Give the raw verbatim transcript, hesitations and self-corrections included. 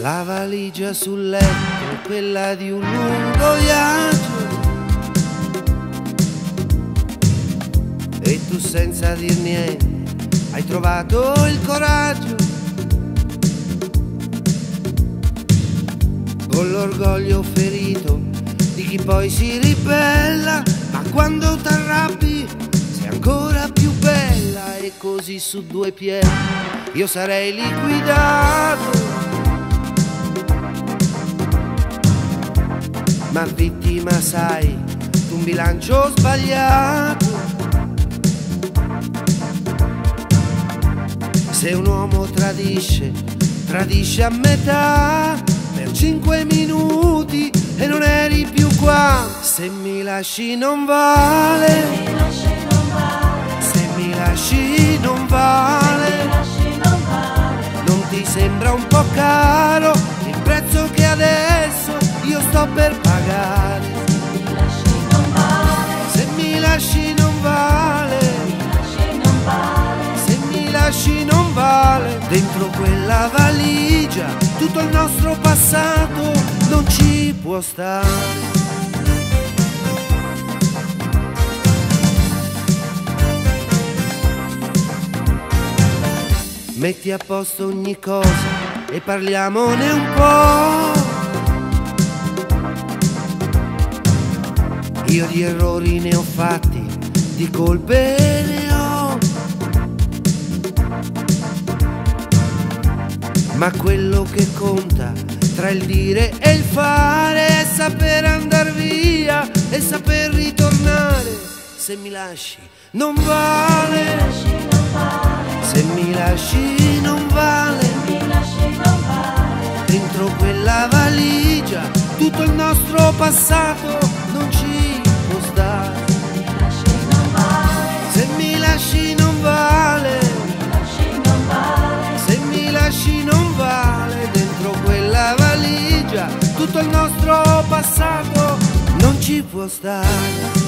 La valigia sul letto, quella di un lungo viaggio, e tu senza dir niente hai trovato il coraggio, con l'orgoglio ferito di chi poi si ribella, ma quando t'arrabbi sei ancora più bella. E così su due piedi io sarei liquidato, ma vittima sai d'un bilancio sbagliato. Se un uomo tradisce, tradisce a metà, per cinque minuti e non eri più qua. Se mi lasci non vale, se mi lasci non vale, non ti sembra un po' caro il prezzo che adesso io sto per pagare? Se mi lasci non vale, se mi lasci non vale. Dentro quella valigia tutto il nostro passato non ci può stare. Metti a posto ogni cosa e parliamone un po'. Io di errori ne ho fatti, di colpe ne ho, ma quello che conta tra il dire e il fare è saper andar via e saper ritornare. Se mi lasci non vale, se mi lasci non vale. Dentro quella valigia tutto il nostro passato non ci può stare. Se mi lasci non vale, se mi lasci non vale. Dentro quella valigia tutto il nostro passato non ci può stare.